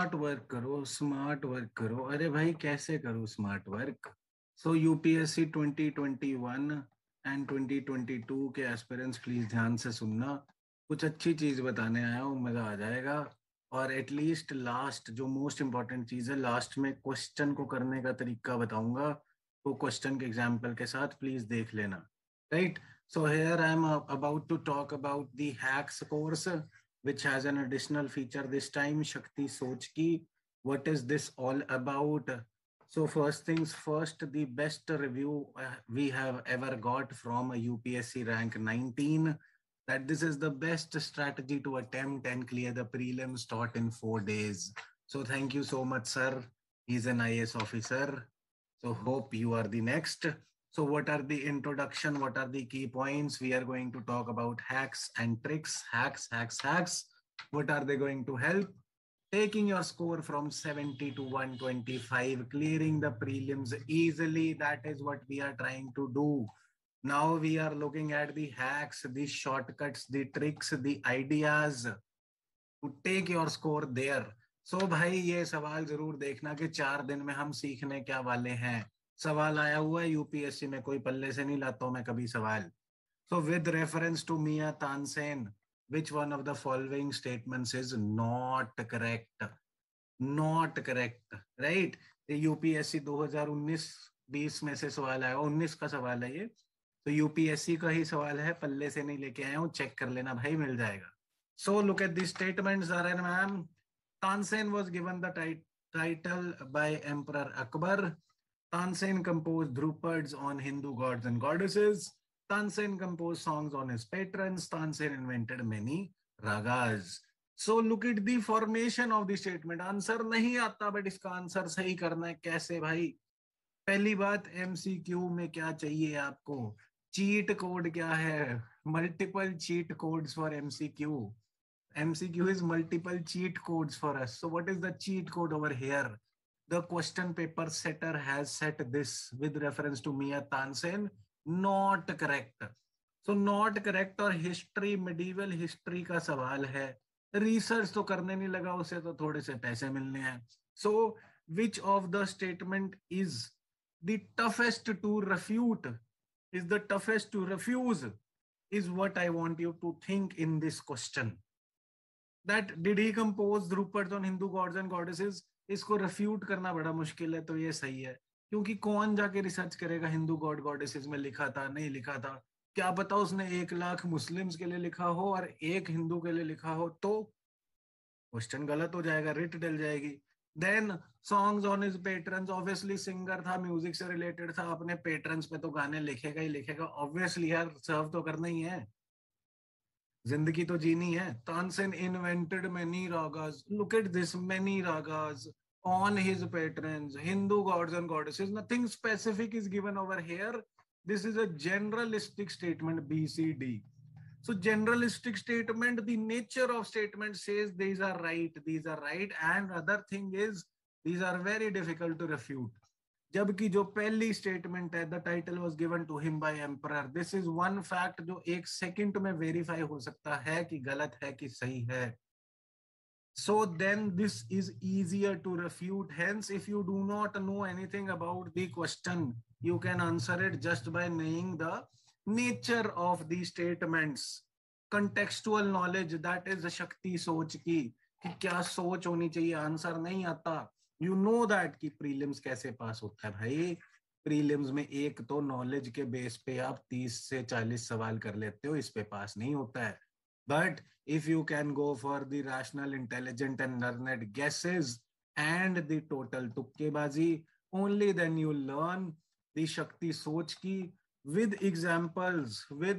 Smart work करो, smart work करो। अरे भाई कैसे करूँ smart work? So UPSC 2021 and 2022 के एस्पिरेंट्स प्लीज ध्यान से सुनना। कुछ अच्छी चीज बताने आया हूँ, मजा आ जाएगा। और एटलीस्ट लास्ट जो मोस्ट इंपॉर्टेंट चीज है, लास्ट में क्वेश्चन को करने का तरीका बताऊंगा, वो क्वेश्चन के एग्जाम्पल के साथ प्लीज देख लेना। Right, so here I am about to talk about the hacks course, which has an additional feature this time, Shakti Soch Ki. What is this all about? So first things first, the best review we have ever got from a UPSC rank 19, that this is the best strategy to attempt and clear the prelims taught in 4 days. So thank you so much, sir. He's an IAS officer. So hope you are the next. So what are the introduction? What are the key points? We are going to talk about hacks and tricks. Hacks. What are they going to help? Taking your score from 70 to 125, clearing the prelims easily. That is what we are trying to do. Now we are looking at the hacks, the shortcuts, the tricks, the ideas to take your score there. So भाई ये सवाल जरूर देखना कि 4 दिन में हम सीखने क्या वाले हैं। सवाल आया हुआ है यूपीएससी में, कोई पल्ले से नहीं लाता हूं मैं कभी सवाल। So with reference to Mia Tansen, which one of the following statements is not correct? Not correct, right? ये यूपीएससी 2019-20 में से सवाल आया, 19 का सवाल है ये। तो यूपीएससी का ही सवाल है, पल्ले से नहीं लेके आया हूं, चेक कर लेना भाई, मिल जाएगा। So look at the statements, Zaran ma'am. Tansen was given the title by Emperor Akbar. Tansen composed Drupads on Hindu gods and goddesses. Tansen composed songs on his patrons. Tansen invented many ragas. So look at the formation of the statement. Answer नहीं आता, but इसका answer सही करना है। कैसे भाई? पहली बात, एमसीक्यू में क्या चाहिए आपको? चीट कोड क्या है? Multiple cheat codes for MCQ. MCQ is multiple cheat codes for us. So what is the cheat code over here? The question paper setter has set this with reference to Mia Tansen. Not correct. So not correct. और history, medieval history का सवाल है। Research तो करने नहीं लगा उसे, तो थोड़े से पैसे मिलने हैं। So which of the statement is the toughest to refute? Is the toughest to refuse? Is what I want you to think in this question. That did he compose Drupads on Hindu gods and goddesses? इसको refute करना बड़ा मुश्किल है, तो ये सही है। क्योंकि कौन जाके रिसर्च करेगा हिंदू गॉड गॉडेसेस में लिखा था नहीं लिखा था? क्या पता उसने 1 लाख मुस्लिम्स के लिए लिखा हो और 1 हिंदू के लिए लिखा हो, तो क्वेश्चन गलत हो जाएगा, रिट डल जाएगी। Then songs on his patrons, obviously singer था, म्यूजिक से रिलेटेड था, अपने पेट्रन्स पे तो गाने लिखेगा ही लिखेगा, ऑब्वियसली यार, सर्व तो करना ही है, जिंदगी तो जीनी है। Tansen invented many ragas, look at this, many ragas on his patrons, Hindu gods and goddesses. Nothing specific is given over here. This is a generalistic statement, BCD. So generalistic statement, the nature of statement says these are right, and other thing is these are very difficult to refute. जबकि जो पहली statement है, the title was given to him by emperor, this is one fact जो 1 second में verify हो सकता है कि गलत है कि सही है। So then this is easier to refute. Hence, if you do not know anything about the question, you can answer it just by knowing the nature of the statements. Contextual knowledge, that is शक्ति सोच की, कि क्या सोच होनी चाहिए, answer नहीं आता। You know that कि प्रीलिम्स कैसे पास होता है भाई। प्रीलिम्स में एक तो नॉलेज के बेस पे आप 30 से 40 सवाल कर लेते हो, इस पे पास नहीं होता है। But if you can go for the rational, intelligent and learned guesses and the total tukkebazi, only then you learn the Shakti Soch ki with examples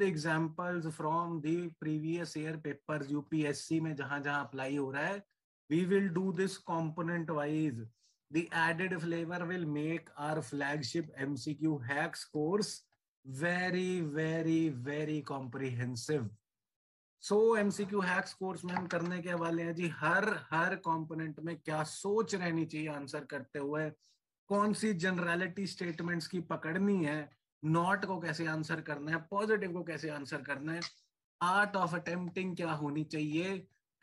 from the previous year papers UPSC में जहां जहां apply हो रहा है। We will do this component wise. The added flavor will make our flagship MCQ hacks course very, very, very comprehensive. So MCQ hacks course में हम करने के वाले हैं जी, हर कंपोनेंट में क्या सोच रहनी चाहिए आंसर करते हुए, कौन सी जनरलिटी स्टेटमेंट्स की पकड़नी है, नॉट को कैसे आंसर करना है, पॉजिटिव को कैसे आंसर करना है, आर्ट ऑफ अटेम्प्टिंग क्या होनी चाहिए,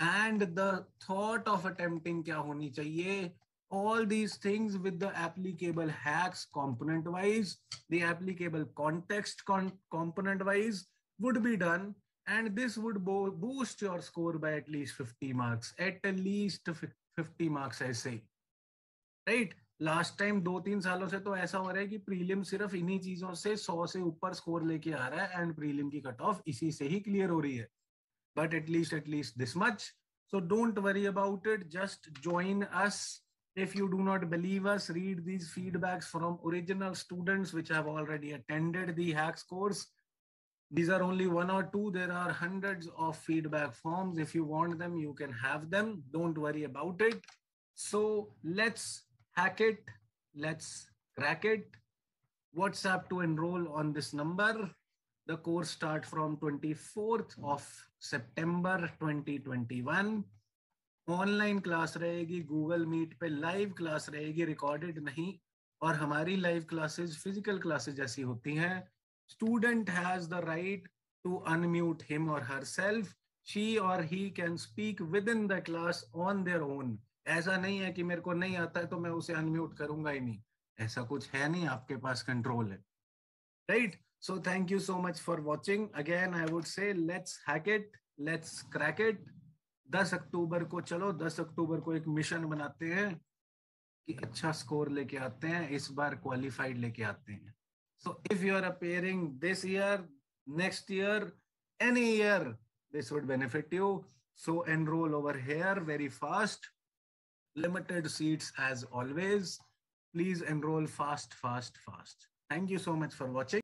and the thought of attempting क्या होनी चाहिए, all these things with the applicable hacks component wise, the applicable context component wise would be done, and this would boost your score by at least 50 marks, at least 50 marks ऐसे, right. Last time 2-3 सालों से तो ऐसा हो रहा है कि prelim सिर्फ इन्हीं चीजों से 100 से ऊपर स्कोर लेके आ रहा है, एंड प्रीलिम की कट ऑफ इसी से ही क्लियर हो रही है. But at least this much. So don't worry about it. Just join us. If you do not believe us, read these feedbacks from original students which have already attended the hacks course. These are only one or two. There are hundreds of feedback forms. If you want them, you can have them. Don't worry about it. So let's hack it. Let's crack it. WhatsApp to enroll on this number. The course starts from 24th of September 2021. Online class रहेगी, Google Meet पे live class रहेगी, recorded नहीं. और हमारी live classes physical classes जैसी होती हैं. Student has the right to unmute him और हर सेल्फ. शी और he can speak within the class on their own. ऐसा नहीं है कि मेरे को नहीं आता है तो मैं उसे अनम्यूट करूंगा ही नहीं. ऐसा कुछ है नहीं, आपके पास कंट्रोल है, right. So thank you so much for watching. Again, I would say let's hack it, let's crack it. 10 अक्टूबर को चलो, 10 अक्टूबर को एक मिशन बनाते हैं कि अच्छा स्कोर लेके आते हैं, इस बार क्वालिफाइड लेके आते हैं. So if you are appearing this year, next year, any year, this would benefit you. So enroll over here very fast. Limited seats as always. Please enroll fast, fast, fast. Thank you so much for watching.